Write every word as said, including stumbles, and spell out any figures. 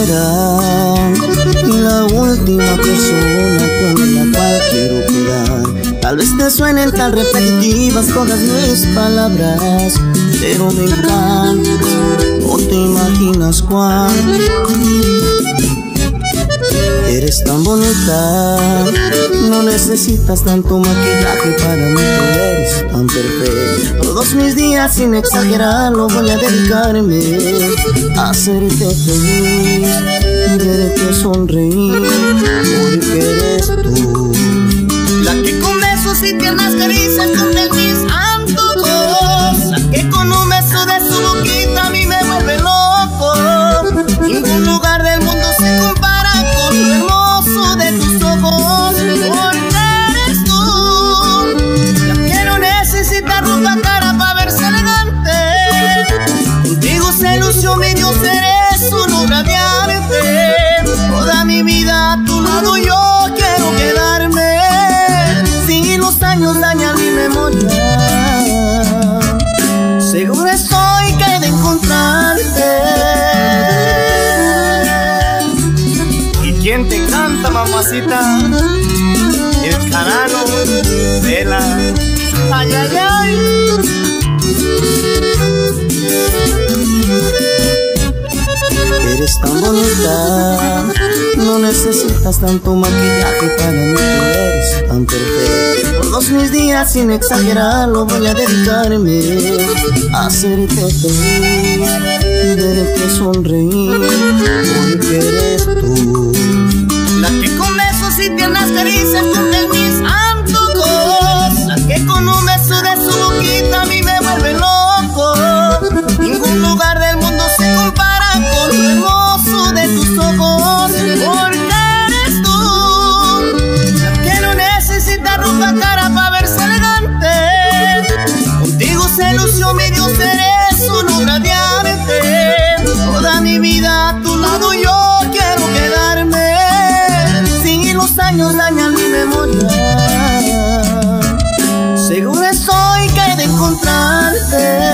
será la última persona con la cual quiero quedar. Tal vez te suenen tan repetitivas todas mis palabras, pero me encanta, no te imaginas cuánto. Eres tan bonita, no necesitas tanto maquillaje para mí, tú eres tan perfecta. Todos mis días, sin exagerarlo, voy a dedicarme a hacerte feliz, verte sonreír, porque eres tú la que con besos y tiernas caricias cumple mis antojos, la que con un beso de su boquita a mí me vuelve loco. Ningún lugar del mundo se compara con lo hermoso de tus ojos, porque eres tú la que no necesita ropa cara para verse elegante. Contigo se lució mi Dios, eres un obra de arte. Toda mi vida a tu lado yo quiero quedarme. Si los años dañan mi memoria, seguro estoy que he de encontrarte. ¿Quién te canta, mamacita? El canano de la... Ay, ay, ay. Eres tan bonita, no necesitas tanto maquillaje para mí, tú eres tan perfecta. Todos mis días, sin exagerarlo, voy a dedicarme a hacerte feliz, verte sonreír, porque eres tú la que con besos y tiernas caricias cumple mis antojos, la que con un beso de su boquita a mí me vuelve loco. Ningún lugar del mundo se compara con lo hermoso de tus ojos, porque eres tú la que no necesita ropa cara para verse elegante. Contigo se lució mi Dios, eres una obra de arte. Toda mi vida a tu lado yo quiero quedarme. Los años dañan mi memoria, seguro estoy que he de encontrarte.